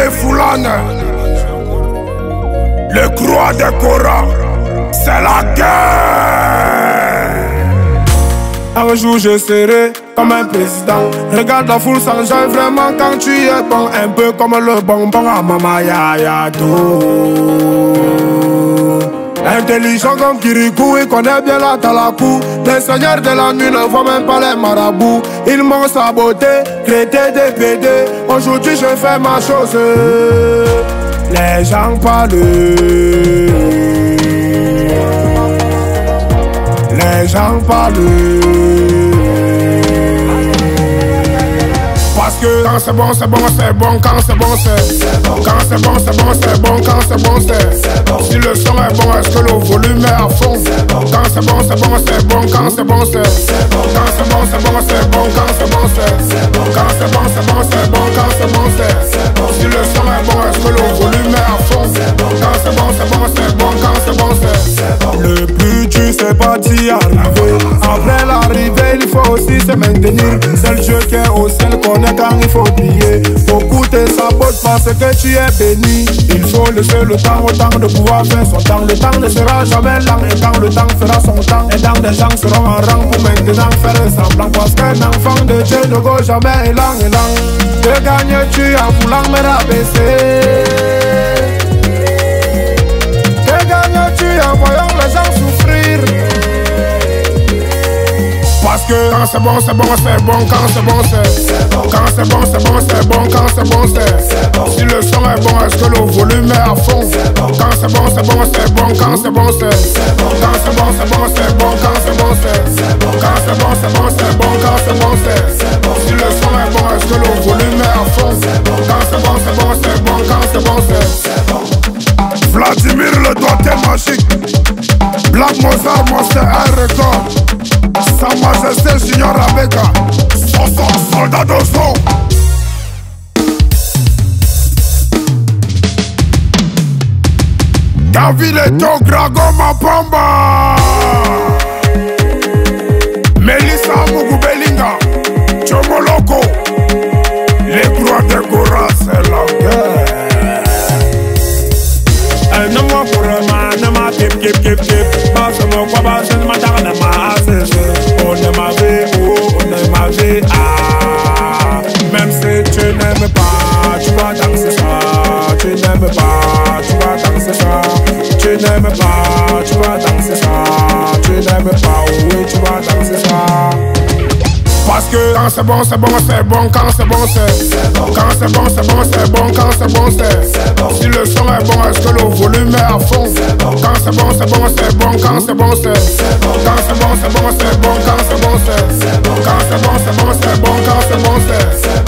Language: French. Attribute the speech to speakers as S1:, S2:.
S1: les Foulanes, le croix de Cora, c'est la guerre.
S2: Un jour je serai comme un président. Regarde la foule sans joie vraiment quand tu es bon. Un peu comme le bonbon à Mama Yaya Do. Intelligent comme Kirikou, il connaît bien la Talakou. Les seigneurs de la nuit ne voient même pas les marabouts. Ils m'ont saboté, traité de PD. Aujourd'hui je fais ma chose. Les gens parlent. Les gens parlent. Parce que quand c'est bon, c'est bon, c'est bon. Quand c'est bon, c'est bon. Quand c'est bon, c'est bon, c'est bon. Quand c'est bon, c'est bon. Si le son est bon, est-ce que le volume est à fond? Quand c'est bon, c'est bon, c'est bon. Quand c'est bon, c'est bon. Quand c'est bon, c'est bon, c'est bon. Quand c'est bon, c'est bon. Quand c'est bon, c'est bon, c'est bon. Quand c'est bon, c'est bon. Si le son est bon, est-ce que le volume est à fond? Quand c'est bon, c'est bon, c'est bon. Quand c'est bon, c'est bon. Le but tu sais pas d'y arriver. Après l'arrivée, il faut aussi se maintenir. C'est le jeu qui est au ciel qu'on est quand il faut briller. Beaucoup te sabotent parce que tu es béni. Il faut laisser le temps au temps de pouvoir faire son temps. Le temps ne sera jamais lent et quand le temps fera son temps, et tant des gens seront en rang pour maintenant faire semblant. Parce qu'un enfant de Dieu ne go jamais élan. Te gagnes-tu en voulant me rabaisser? Te gagnes-tu en voyant les gens souffrir? Parce que quand c'est bon, c'est bon, c'est bon. Quand c'est bon, c'est bon. Quand c'est bon, c'est bon, c'est bon. Quand c'est bon, c'est bon. Si le son est bon, est-ce que le volume est à fond? Quand c'est bon, c'est bon, c'est bon. Quand c'est bon, c'est bon. Quand c'est bon, c'est bon, c'est bon. Quand c'est bon, c'est bon. Quand c'est bon, c'est bon, c'est bon. Quand c'est bon, c'est bon. Si le son est bon, est-ce que le volume est à fond? Quand c'est bon, c'est bon, c'est bon. Quand c'est bon, c'est bon.
S1: Vladimir le doigté magique, Black Mozart, Monster un record. Sa Majesté Junior Abeka, soldat de son. David Eto, Grago Mapamba, Melissa Mugubelinga, Chomoloko, les croix de Cora, c'est la guerre.
S2: Un homme pour un man, kip. Passe-moi quoi, passe-moi dans la masse. On ne m'avait, on ne m'avait, ah. Même si tu n'aimes pas, tu vas danser ça. Tu n'aimes pas, tu vas danser ça. Tu n'aimes pas, tu vas danser ça. Tu n'aimes pas, oui, tu vas danser ça. Parce que quand c'est bon, c'est bon, c'est bon. Quand c'est bon, c'est bon. Quand c'est bon, c'est bon, c'est bon. Quand c'est bon, c'est bon. Si le son est bon, est-ce que le volume est à fond? Quand c'est bon, c'est bon, c'est bon. Quand c'est bon, c'est bon. Quand c'est bon, c'est bon, c'est bon. Quand c'est bon, c'est bon. Quand c'est bon, c'est bon, c'est bon. Quand c'est bon, c'est bon.